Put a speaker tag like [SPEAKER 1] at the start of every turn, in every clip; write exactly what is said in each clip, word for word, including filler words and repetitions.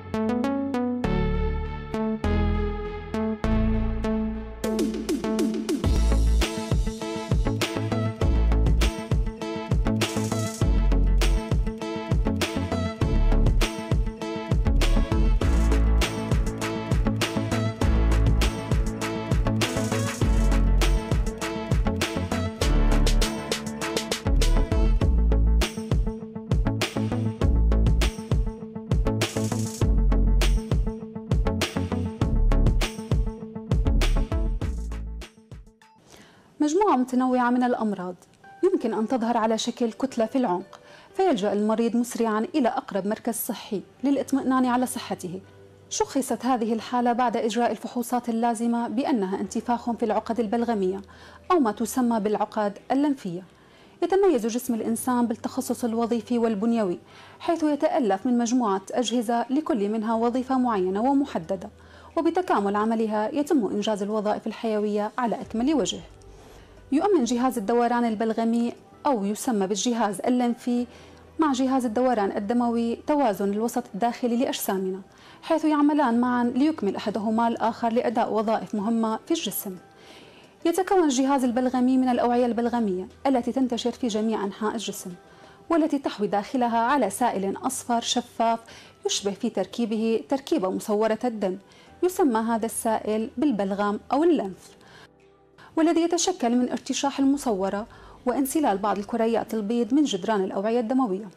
[SPEAKER 1] مجموعة متنوعة من الأمراض يمكن أن تظهر على شكل كتلة في العنق، فيلجأ المريض مسرعا إلى أقرب مركز صحي للإطمئنان على صحته. شخصت هذه الحالة بعد إجراء الفحوصات اللازمة بأنها انتفاخ في العقد البلغمية أو ما تسمى بالعقد اللمفية. يتميز جسم الإنسان بالتخصص الوظيفي والبنيوي، حيث يتألف من مجموعة أجهزة لكل منها وظيفة معينة ومحددة، وبتكامل عملها يتم إنجاز الوظائف الحيوية على أكمل وجه. يؤمن جهاز الدوران البلغمي أو يسمى بالجهاز اللمفي مع جهاز الدوران الدموي توازن الوسط الداخلي لأجسامنا، حيث يعملان معا ليكمل أحدهما الآخر لأداء وظائف مهمة في الجسم. يتكون الجهاز البلغمي من الأوعية البلغمية التي تنتشر في جميع أنحاء الجسم، والتي تحوي داخلها على سائل أصفر شفاف يشبه في تركيبه تركيبة مصورة الدم. يسمى هذا السائل بالبلغم أو اللمف، والذي يتشكل من ارتشاح المصورة وانسلال بعض الكريات البيض من جدران الأوعية الدموية.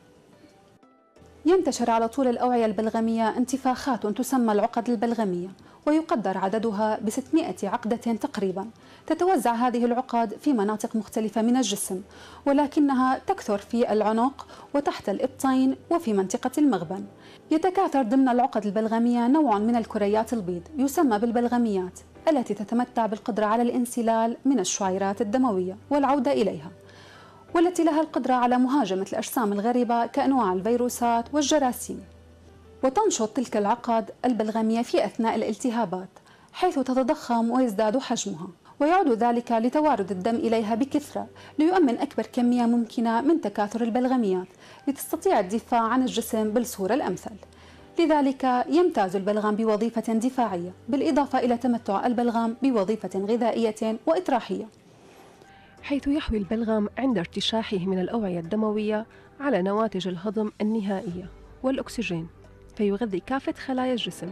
[SPEAKER 1] ينتشر على طول الأوعية البلغمية انتفاخات تسمى العقد البلغمية، ويقدر عددها ب ستمائة عقدة تقريبا. تتوزع هذه العقد في مناطق مختلفة من الجسم، ولكنها تكثر في العنق وتحت الإبطين وفي منطقة المغبن. يتكاثر ضمن العقد البلغمية نوع من الكريات البيض يسمى بالبلغميات، التي تتمتع بالقدرة على الانسلال من الشعيرات الدموية والعودة إليها، والتي لها القدرة على مهاجمة الأجسام الغريبة كأنواع الفيروسات والجراثيم. وتنشط تلك العقد البلغمية في أثناء الالتهابات، حيث تتضخم ويزداد حجمها، ويعود ذلك لتوارد الدم إليها بكثرة ليؤمن أكبر كمية ممكنة من تكاثر البلغميات لتستطيع الدفاع عن الجسم بالصورة الأمثل. لذلك يمتاز البلغم بوظيفة دفاعية، بالإضافة إلى تمتع البلغم بوظيفة غذائية وإطراحية،
[SPEAKER 2] حيث يحوي البلغم عند ارتشاحه من الأوعية الدموية على نواتج الهضم النهائية والأكسجين، فيغذي كافة خلايا الجسم،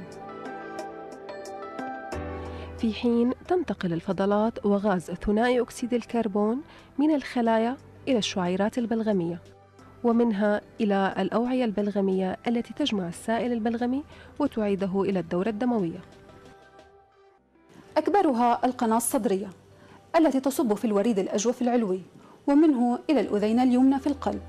[SPEAKER 2] في حين تنتقل الفضلات وغاز ثنائي أكسيد الكربون من الخلايا إلى الشعيرات البلغمية، ومنها إلى الأوعية البلغمية التي تجمع السائل البلغمي وتعيده إلى الدورة الدموية.
[SPEAKER 1] أكبرها القناة الصدرية التي تصب في الوريد الأجوف العلوي، ومنه إلى الأذين اليمنى في القلب.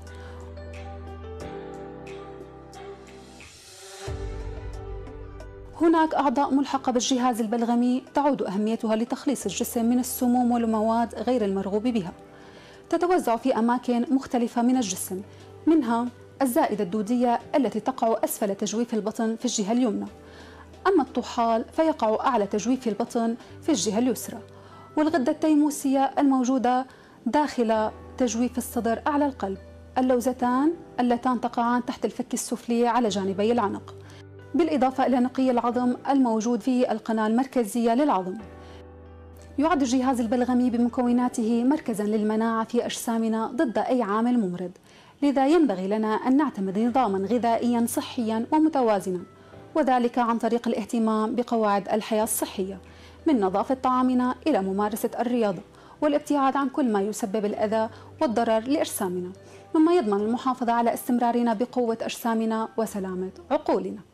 [SPEAKER 1] هناك أعضاء ملحقة بالجهاز البلغمي تعود أهميتها لتخليص الجسم من السموم والمواد غير المرغوب بها. تتوزع في أماكن مختلفة من الجسم، منها الزائدة الدودية التي تقع أسفل تجويف البطن في الجهة اليمنى، أما الطحال فيقع أعلى تجويف البطن في الجهة اليسرى، والغدة التيموسية الموجودة داخل تجويف الصدر أعلى القلب، اللوزتان اللتان تقعان تحت الفك السفلي على جانبي العنق، بالإضافة إلى نقي العظم الموجود في القناة المركزية للعظم. يعد الجهاز البلغمي بمكوناته مركزا للمناعة في أجسامنا ضد أي عامل ممرض، لذا ينبغي لنا أن نعتمد نظاما غذائيا صحيا ومتوازنا، وذلك عن طريق الاهتمام بقواعد الحياة الصحية، من نظافة طعامنا إلى ممارسة الرياضة والابتعاد عن كل ما يسبب الأذى والضرر لأجسامنا، مما يضمن المحافظة على استمرارنا بقوة أجسامنا وسلامة عقولنا.